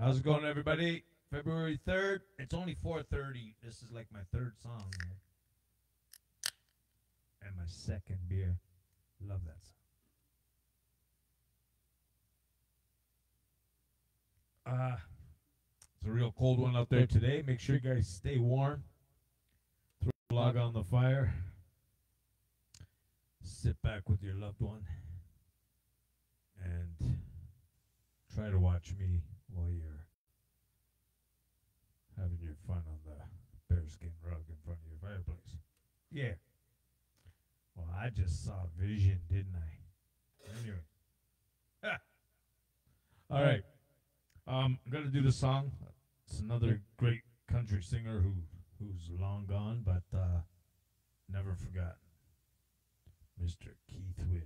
How's it going, everybody? February 3rd. It's only 4:30. This is like my third song here. And my second beer. Love that song. It's a real cold one out there today. Make sure you guys stay warm. Throw a log on the fire. Sit back with your loved one. And try to watch me while you're having your fun on the bearskin rug in front of your fireplace. Yeah. Well, I just saw vision, didn't I? Anyway. Ha! All right. I'm going to do the song. It's another great country singer who's long gone, but never forgotten. Mr. Keith Whitley.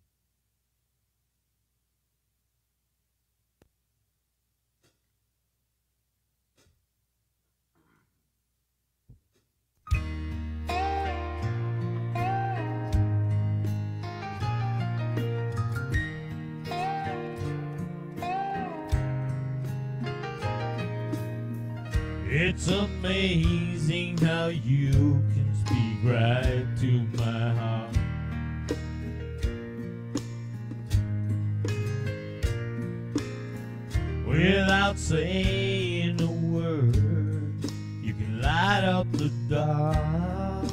It's amazing how you can speak right to my heart. Without saying a word, you can light up the dark.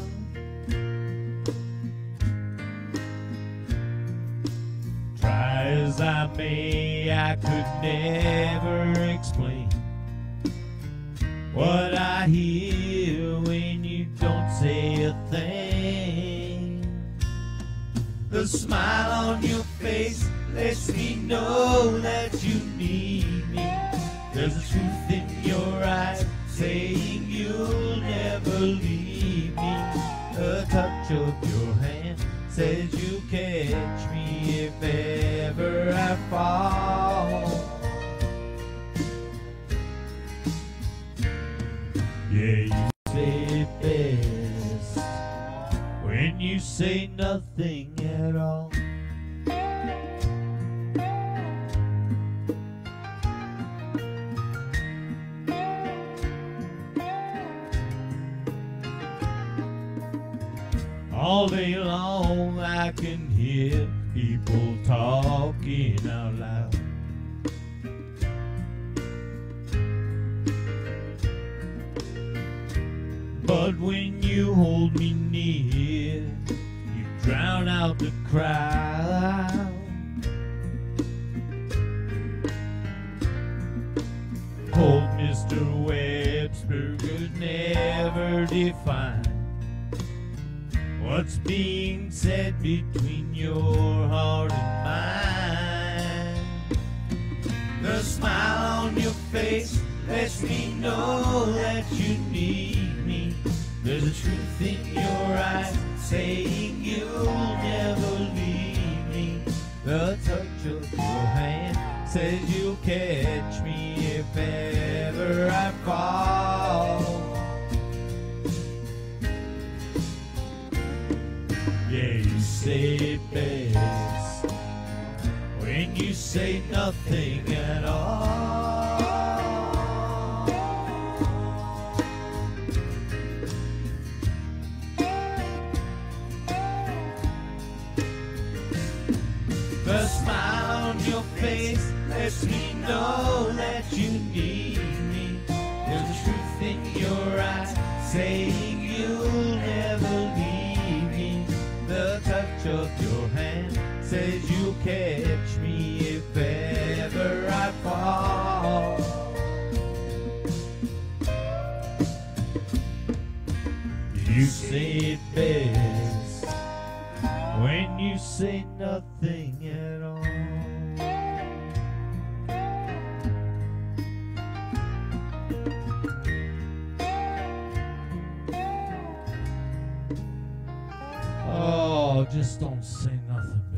Try as I may, I could never explain what I hear when you don't say a thing. The smile on your face lets me know that you need me. There's a truth in your eyes saying you'll never leave me. The touch of your hand says you'll catch me if ever I fall. Yeah, you say it best when you say nothing at all. All day long I can hear people talking out loud. But when you hold me near, you drown out the crowd. Old Mr. Webster could never define what's being said between your heart and mine. The smile on your face lets me know that you need me. There's a truth in your eyes saying you'll never leave me. The touch of your hand says you'll catch me if ever I fall. Yeah, you say it best when you say nothing at all. The smile on your face lets me know that you need me. There's a truth in your eyes saying you'll never leave me. The touch of your hand says you'll catch me if ever I fall. You say it best when you say nothing at all. Oh, just don't say nothing,